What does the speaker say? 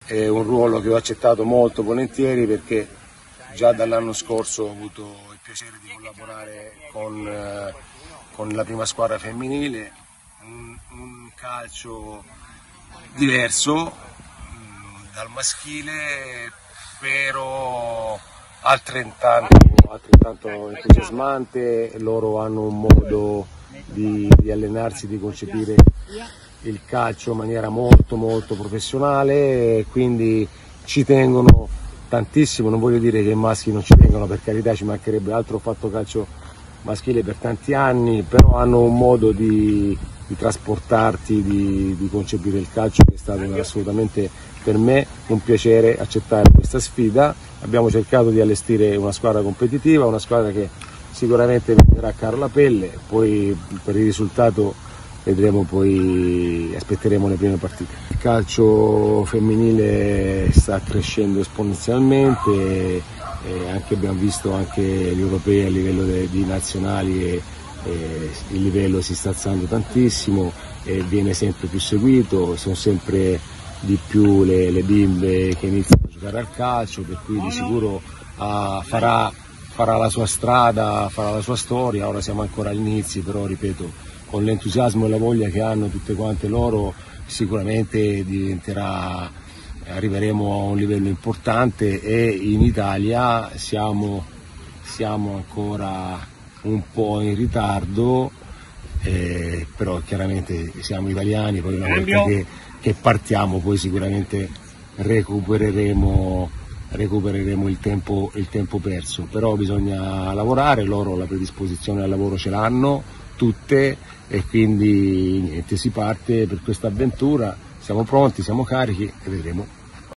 È un ruolo che ho accettato molto volentieri perché già dall'anno scorso ho avuto il piacere di collaborare con la prima squadra femminile, un calcio diverso dal maschile, però altrettanto entusiasmante. Loro hanno un modo di allenarsi, di concepire il calcio in maniera molto professionale, quindi ci tengono tantissimo. Non voglio dire che i maschi non ci tengono, per carità, ci mancherebbe altro, ho fatto calcio maschile per tanti anni, però hanno un modo di trasportarti, di concepire il calcio che è stato assolutamente per me un piacere accettare questa sfida. Abbiamo cercato di allestire una squadra competitiva, una squadra che sicuramente metterà caro la pelle, poi per il risultato vedremo, poi aspetteremo le prime partite. Il calcio femminile sta crescendo esponenzialmente, abbiamo visto anche gli europei a livello di nazionali e il livello si sta alzando tantissimo e viene sempre più seguito, sono sempre di più le bimbe che iniziano a giocare al calcio, per cui di sicuro farà la sua strada, farà la sua storia. Ora siamo ancora agli inizi, però ripeto, con l'entusiasmo e la voglia che hanno tutte quante loro, sicuramente arriveremo a un livello importante e in Italia siamo ancora un po' in ritardo, però chiaramente siamo italiani, poi una volta che partiamo poi sicuramente recupereremo il tempo perso, però bisogna lavorare. Loro la predisposizione al lavoro ce l'hanno tutte e quindi niente, si parte per questa avventura, siamo pronti, siamo carichi e vedremo.